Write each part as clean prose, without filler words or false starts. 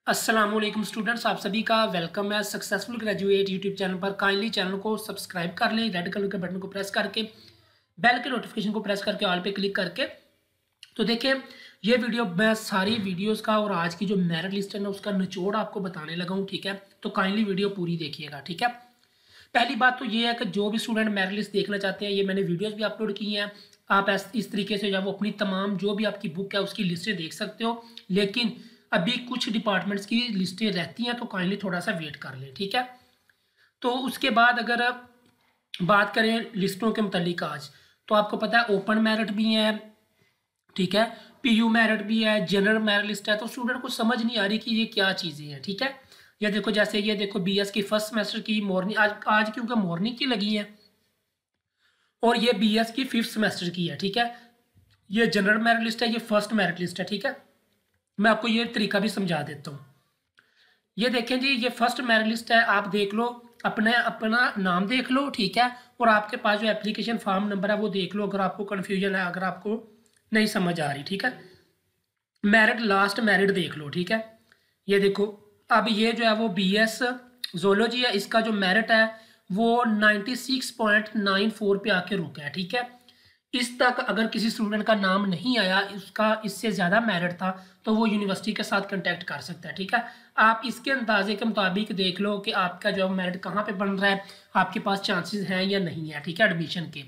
अस्सलामुअलैकुम स्टूडेंट्स, आप सभी का वेलकम है सक्सेसफुल ग्रेजुएट यूट्यूब चैनल पर। काइंडली चैनल को सब्सक्राइब कर लें, रेड कलर के बटन को प्रेस करके बेल के नोटिफिकेशन को प्रेस करके ऑल पे क्लिक करके। तो देखिए, ये वीडियो मैं सारी वीडियोस का और आज की जो मेरिट लिस्ट है ना उसका निचोड़ आपको बताने लगा हूँ, ठीक है। तो काइंडली वीडियो पूरी देखिएगा, ठीक है। पहली बात तो ये है कि जो भी स्टूडेंट मेरिट लिस्ट देखना चाहते हैं, ये मैंने वीडियोज़ भी अपलोड की हैं। आप इस तरीके से जब वो अपनी तमाम जो भी आपकी बुक है उसकी लिस्टें देख सकते हो। लेकिन अभी कुछ डिपार्टमेंट्स की लिस्टें रहती हैं, तो काइंडली थोड़ा सा वेट कर लें, ठीक है। तो उसके बाद अगर बात करें लिस्टों के मुतालिक आज, तो आपको पता है ओपन मेरिट भी है, ठीक है, पीयू मेरिट भी है, जनरल मेरिट लिस्ट है। तो स्टूडेंट को समझ नहीं आ रही कि ये क्या चीज़ें हैं, ठीक है। ये देखो, जैसे ये देखो बीएस की फर्स्ट सेमेस्टर की मॉर्निंग आज क्योंकि मॉर्निंग की लगी है, और ये बीएस की फिफ्थ सेमेस्टर की है, ठीक है। ये जनरल मेरिट लिस्ट है, ये फर्स्ट मेरिट लिस्ट है, ठीक है। मैं आपको ये तरीका भी समझा देता हूँ। ये देखें जी, ये फर्स्ट मेरिट लिस्ट है, आप देख लो, अपना नाम देख लो, ठीक है। और आपके पास जो एप्लीकेशन फॉर्म नंबर है वो देख लो, अगर आपको कन्फ्यूजन है, अगर आपको नहीं समझ आ रही, ठीक है। मेरिट लास्ट मेरिट देख लो, ठीक है। ये देखो, अब ये जो है वो बीएस जोलॉजी है, इसका जो मेरिट है वो 96.94 पे आके रुका है, ठीक है। इस तक अगर किसी स्टूडेंट का नाम नहीं आया, उसका इससे ज़्यादा मेरिट था, तो वो यूनिवर्सिटी के साथ कांटेक्ट कर सकता है, ठीक है। आप इसके अंदाजे के मुताबिक देख लो कि आपका जो मेरिट कहाँ पे बन रहा है, आपके पास चांसेस हैं या नहीं है, ठीक है, एडमिशन के।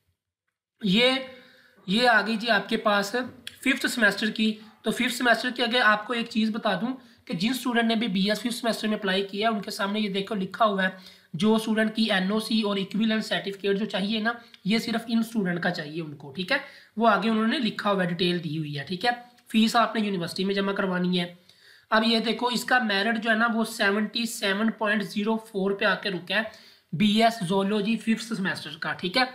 ये आ गई जी आपके पास फिफ्थ सेमेस्टर की। तो फिफ्थ सेमेस्टर के आगे आपको एक चीज़ बता दूं कि जिन स्टूडेंट ने भी बीएस फिफ्थ सेमेस्टर में अप्लाई किया है, उनके सामने ये देखो लिखा हुआ है, जो स्टूडेंट की एनओसी और इक्विवेलेंट सर्टिफिकेट जो चाहिए ना, ये सिर्फ इन स्टूडेंट का चाहिए उनको, ठीक है। वो आगे उन्होंने लिखा हुआ है, डिटेल दी हुई है, ठीक है। फीस आपने यूनिवर्सिटी में जमा करवानी है। अब ये देखो, इसका मेरिट जो है ना वो 77.04 पे आके रुका है, बीएस जोलॉजी फिफ्थ सेमेस्टर का, ठीक है।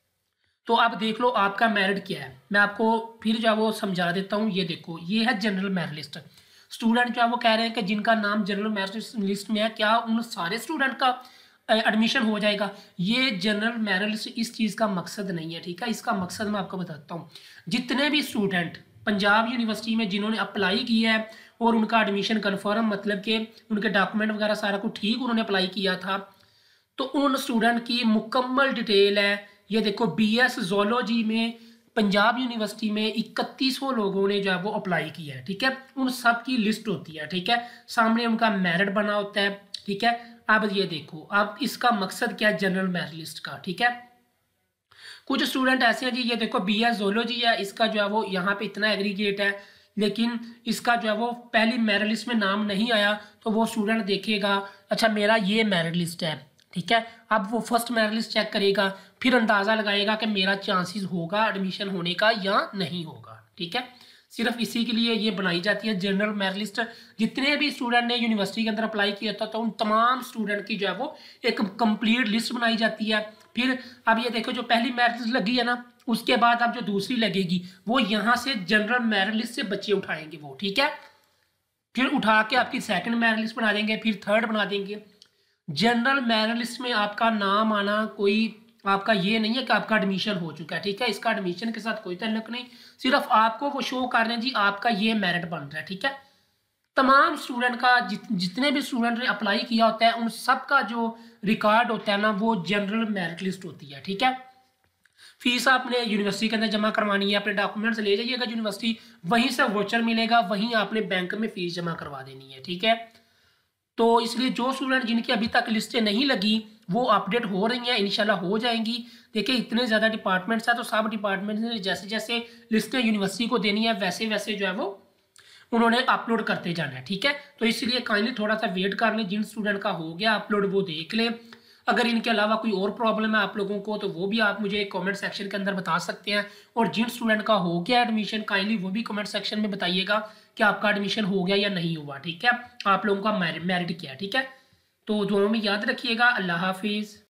तो आप देख लो आपका मेरिट क्या है, मैं आपको फिर जो है वो समझा देता हूँ। ये देखो, ये है जनरल मेरिट लिस्ट। स्टूडेंट जो है वो कह रहे हैं कि जिनका नाम जनरल मेरिट लिस्ट में है, क्या उन सारे स्टूडेंट का एडमिशन हो जाएगा? ये जनरल मेरिट लिस्ट इस चीज़ का मकसद नहीं है, ठीक है। इसका मकसद मैं आपको बताता हूँ। जितने भी स्टूडेंट पंजाब यूनिवर्सिटी में जिन्होंने अप्लाई किया है और उनका एडमिशन कन्फर्म, मतलब कि उनके डॉक्यूमेंट वगैरह सारा कुछ ठीक, उन्होंने अप्लाई किया था, तो उन स्टूडेंट की मुकम्मल डिटेल है। ये देखो, बीएस जोलॉजी में पंजाब यूनिवर्सिटी में 3100 लोगों ने जो है वो अप्लाई किया है, ठीक है। उन सब की लिस्ट होती है, ठीक है, सामने उनका मेरिट बना होता है, ठीक है। अब ये देखो, अब इसका मकसद क्या है जनरल मेरिट लिस्ट का, ठीक है। कुछ स्टूडेंट ऐसे हैं जी, ये देखो बीएस जोलॉजी है, इसका जो है वो यहाँ पे इतना एग्रीगेट है, लेकिन इसका जो है वो पहली मेरिट लिस्ट में नाम नहीं आया, तो वो स्टूडेंट देखेगा, अच्छा मेरा ये मेरिट लिस्ट है, ठीक है। अब वो फर्स्ट मेरिट लिस्ट चेक करेगा, फिर अंदाज़ा लगाएगा कि मेरा चांसेस होगा एडमिशन होने का या नहीं होगा, ठीक है। सिर्फ इसी के लिए ये बनाई जाती है जनरल मेरिट लिस्ट। जितने भी स्टूडेंट ने यूनिवर्सिटी के अंदर अप्लाई किया था, तो उन तमाम स्टूडेंट की जो है वो एक कंप्लीट लिस्ट बनाई जाती है। फिर अब ये देखो, जो पहली मेरिट लिस्ट लगी है ना, उसके बाद अब जो दूसरी लगेगी वो यहाँ से जनरल मेरिट लिस्ट से बच्चे उठाएंगे वो, ठीक है। फिर उठा के आपकी सेकंड मेरिट लिस्ट बना देंगे, फिर थर्ड बना देंगे। जनरल मेरिट लिस्ट में आपका नाम आना कोई आपका ये नहीं है कि आपका एडमिशन हो चुका है, ठीक है। इसका एडमिशन के साथ कोई ताल्लुक नहीं, सिर्फ आपको वो शो कर रहे हैं जी आपका ये मेरिट बन रहा है, ठीक है। तमाम स्टूडेंट का जितने भी स्टूडेंट ने अप्लाई किया होता है, उन सब का जो रिकॉर्ड होता है ना, वो जनरल मेरिट लिस्ट होती है, ठीक है। फीस आपने यूनिवर्सिटी के अंदर जमा करवानी है, अपने डॉक्यूमेंट्स ले जाइएगा यूनिवर्सिटी, वहीं से वोचर मिलेगा, वहीं आपने बैंक में फीस जमा करवा देनी है, ठीक है। तो इसलिए जो स्टूडेंट जिनकी अभी तक लिस्टें नहीं लगी, वो अपडेट हो रही हैं, इंशाल्लाह हो जाएंगी। देखिए, इतने ज़्यादा डिपार्टमेंट्स हैं, तो सब डिपार्टमेंट्स ने जैसे जैसे लिस्टें यूनिवर्सिटी को देनी है, वैसे वैसे जो है वो उन्होंने अपलोड करते जाना है, ठीक है। तो इसलिए काइंडली थोड़ा सा वेट कर लें, जिन स्टूडेंट का हो गया अपलोड वो देख लें। अगर इनके अलावा कोई और प्रॉब्लम है आप लोगों को, तो वो भी आप मुझे कमेंट सेक्शन के अंदर बता सकते हैं। और जिन स्टूडेंट का हो गया एडमिशन, काइंडली वो भी कमेंट सेक्शन में बताइएगा कि आपका एडमिशन हो गया या नहीं हुआ, ठीक है। आप लोगों का मेरिट क्या है, ठीक है। तो दुआओं में याद रखिएगा। अल्लाह हाफिज़।